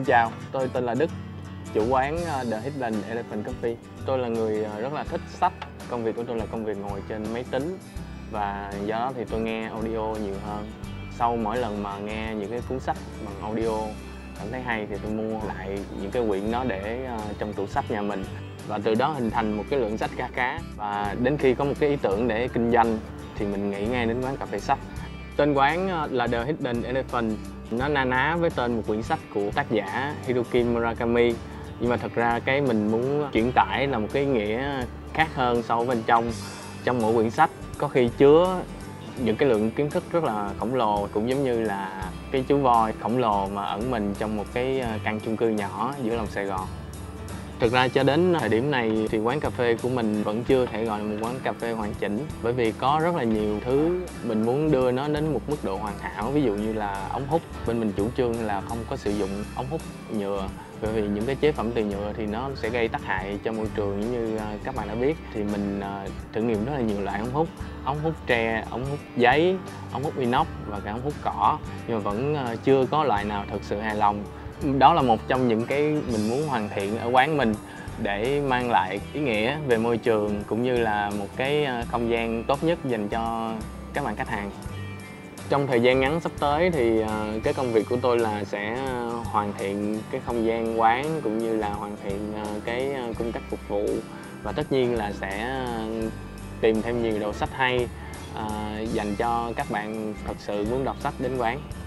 chào, tôi tên là Đức, chủ quán The Hidden Elephant Coffee. Tôi là người rất là thích sách. Công việc của tôi là công việc ngồi trên máy tính và do đó thì tôi nghe audio nhiều hơn. Sau mỗi lần mà nghe những cái cuốn sách bằng audio cảm thấy hay thì tôi mua lại những cái quyển đó để trong tủ sách nhà mình. Và từ đó hình thành một cái lượng sách kha khá. Và đến khi có một cái ý tưởng để kinh doanh thì mình nghĩ ngay đến quán cà phê sách. Tên quán là The Hidden Elephant. Nó na ná với tên một quyển sách của tác giả Haruki Murakami. Nhưng mà thật ra cái mình muốn chuyển tải là một cái ý nghĩa khác hơn sâu bên trong. Trong mỗi quyển sách có khi chứa những cái lượng kiến thức rất là khổng lồ, cũng giống như là cái chú voi khổng lồ mà ẩn mình trong một cái căn chung cư nhỏ giữa lòng Sài Gòn. Thực ra cho đến thời điểm này thì quán cà phê của mình vẫn chưa thể gọi là một quán cà phê hoàn chỉnh, bởi vì có rất là nhiều thứ mình muốn đưa nó đến một mức độ hoàn hảo. Ví dụ như là ống hút, bên mình chủ trương là không có sử dụng ống hút nhựa, bởi vì những cái chế phẩm từ nhựa thì nó sẽ gây tác hại cho môi trường. Như các bạn đã biết thì mình thử nghiệm rất là nhiều loại ống hút tre, ống hút giấy, ống hút inox và cả ống hút cỏ, nhưng mà vẫn chưa có loại nào thực sự hài lòng. Đó là một trong những cái mình muốn hoàn thiện ở quán mình để mang lại ý nghĩa về môi trường cũng như là một cái không gian tốt nhất dành cho các bạn khách hàng. Trong thời gian ngắn sắp tới thì cái công việc của tôi là sẽ hoàn thiện cái không gian quán cũng như là hoàn thiện cái cung cách phục vụ, và tất nhiên là sẽ tìm thêm nhiều đầu sách hay dành cho các bạn thật sự muốn đọc sách đến quán.